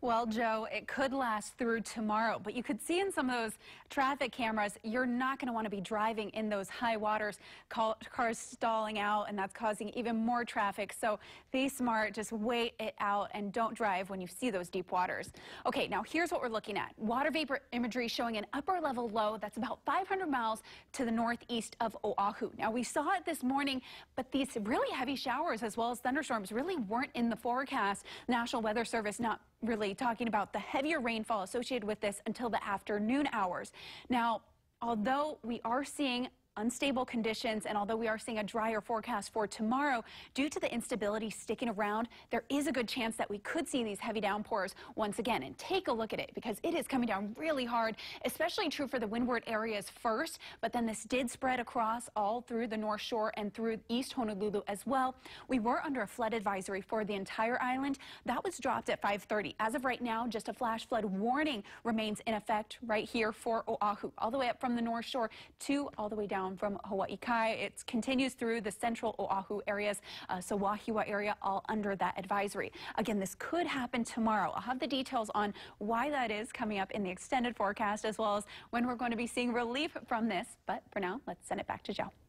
Well, Joe, it could last through tomorrow, but you could see in some of those traffic cameras, you're not going to want to be driving in those high waters, cars stalling out, and that's causing even more traffic. So be smart, just wait it out and don't drive when you see those deep waters. Okay, now here's what we're looking at. Water vapor imagery showing an upper level low that's about 500 miles to the northeast of Oahu. Now we saw it this morning, but these really heavy showers as well as thunderstorms really weren't in the forecast. National Weather Service not really talking about the heavier rainfall associated with this until the afternoon hours. Now, although we are seeing unstable conditions and although we are seeing a drier forecast for tomorrow, due to the instability sticking around, there is a good chance that we could see these heavy downpours once again. And take a look at it because it is coming down really hard, especially true for the windward areas first, but then this did spread across all through the North Shore and through East Honolulu as well. We were under a flood advisory for the entire island. That was dropped at 5:30. As of right now, just a flash flood warning remains in effect right here for Oahu, all the way up from the North Shore to all the way down from Hawaii Kai. It continues through the central Oahu areas, so Wahiawa area, all under that advisory. Again, this could happen tomorrow. I'll have the details on why that is coming up in the extended forecast, as well as when we're going to be seeing relief from this. But for now, let's send it back to Joe.